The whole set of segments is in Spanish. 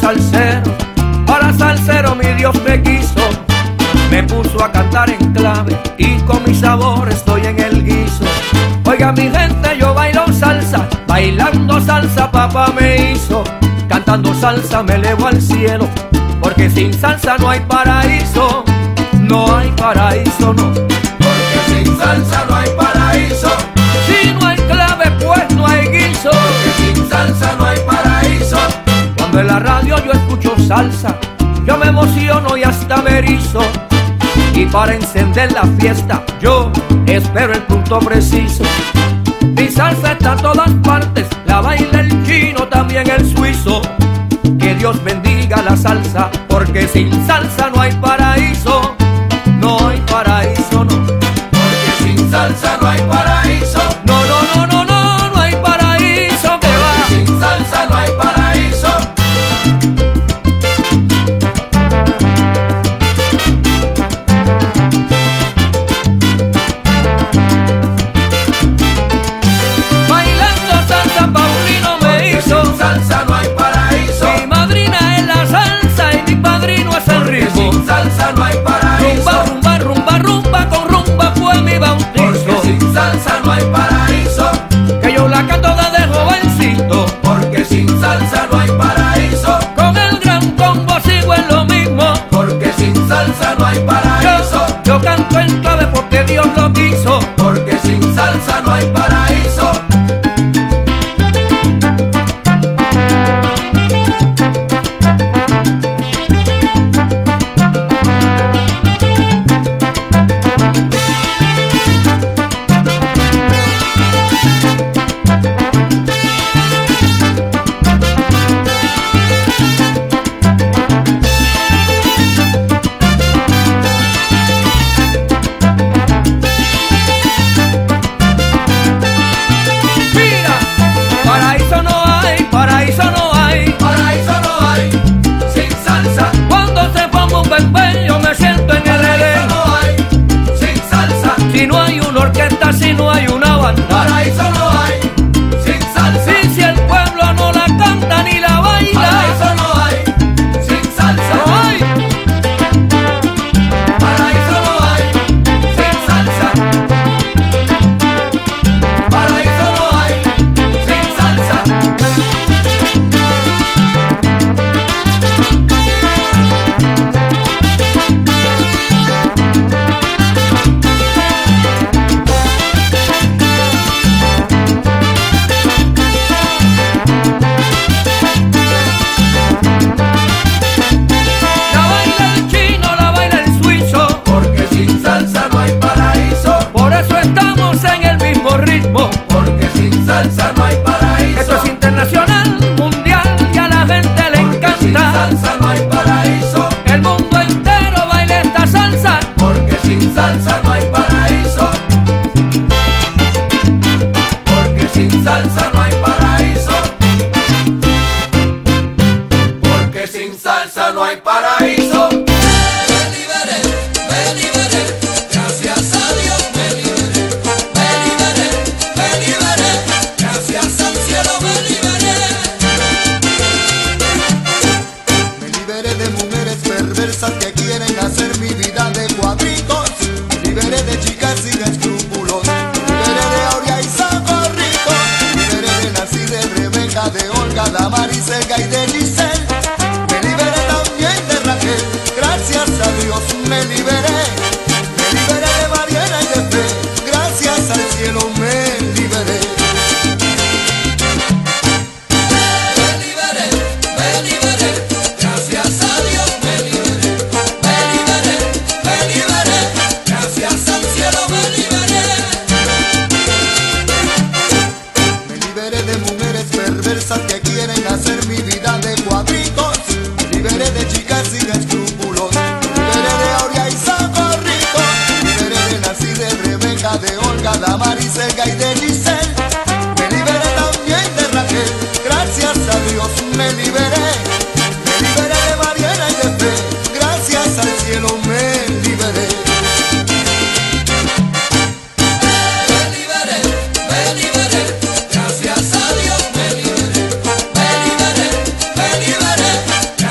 salsero, para salsero mi Dios me quiso. Me puso a cantar en clave y con mi sabor estoy en el guiso. Oiga mi gente, yo bailo salsa, bailando salsa papá me hizo. Cantando salsa me elevo al cielo, porque sin salsa no hay paraíso. No hay paraíso, no. Porque sin salsa no hay paraíso. Si no hay clave pues no hay guiso. Porque sin salsa no hay paraíso. Cuando en la radio yo escucho salsa, yo me emociono y hasta me erizo. Y para encender la fiesta yo espero el punto preciso. Mi salsa está en todas partes, la baila el chino, también el suizo. Que Dios bendiga la salsa, porque sin salsa no hay paraíso. No hay paraíso, no. Porque sin salsa no hay paraíso. No, no, no, no, no, no hay paraíso que va. Porque sin salsa no hay paraíso. Bailando salsa Paulino me hizo. Sin salsa no hay paraíso. Mi madrina es la salsa y mi padrino es el ritmo. Sin salsa no hay paraíso. Rumba, rumba, rumba, rumba, con rumba fue mi bautizo. Porque sin salsa no hay paraíso. Que yo la canto desde jovencito. Porque sin salsa no hay paraíso. Con el gran combo sigo en lo mismo. Porque sin salsa no hay paraíso. Yo canto en clave porque Dios lo quiso. Porque sin salsa no hay paraíso. Mira, paraíso no hay, paraíso no hay. Paraíso no hay. Sin salsa. Cuando se ponga un bembé yo me siento en el Paraíso Edén. no hay. Sin salsa. Si no hay una orquesta, si no hay una banda. Paraíso no hay. Sin salsa. Si el pueblo no la canta ni la baila. Paraíso no hay. Sin salsa. No hay. Paraíso no hay. Sin salsa. Paraíso no hay. Sin salsa. La baila el chino, la baila el suizo. Porque sin salsa no hay paraíso. Por eso estamos en el mismo ritmo. Porque sin salsa no hay paraíso. Esto es internacional, mundial y a la gente le Sin encanta. salsa no hay paraíso. El mundo entero baila esta salsa. Porque sin salsa no hay paraíso. Porque sin salsa no hay paraíso. Porque sin salsa no hay paraíso. Me liberé, gracias a Dios me liberé. Me liberé, gracias al cielo me liberé. Me liberé de mujeres perversas que quieren hacer mi vida de cuadritos. Me liberé de chicas sin escrúpulos. Me liberé de Aurea y Socorrito. Me liberé de Nancy, de Rebeca, de Olga, de Amaris, Elga y de Giselle. Me liberé también de Raquel. Gracias a Dios me liberé. Me liberé de Mariana y de Fe. Gracias al cielo me liberé. Me liberé, gracias a Dios me liberé. Me liberé, gracias al cielo me liberé. Me liberé de mujeres perversas que quieren hacer mi vida de cuadritos. Me liberé de chicas sin escrúpulos. Me liberé de Aurea y Socorrito. Me liberé de Nancy, de Rebeca, de Olga, de Amaris, Elga y de Giselle. Me liberé también de Raquel. Gracias a Dios me liberé. Me liberé de Mariana y de Fe. Gracias al cielo me liberé. Me liberé, gracias a Dios me liberé. Me liberé,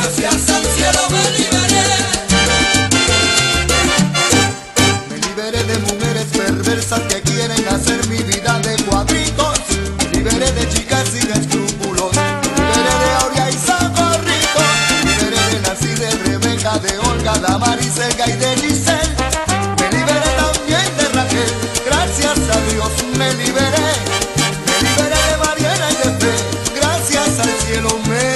perversas que quieren hacer mi vida de cuadritos. Me liberé de chicas sin escrúpulos. Me liberé de Aurea y Socorrito. Me liberé de Nancy, de Rebeca, de Olga, Damaris, Elga y de Giselle. Me liberé también de Raquel, gracias a Dios me liberé. Me liberé de Mariana y de Fe, gracias al cielo me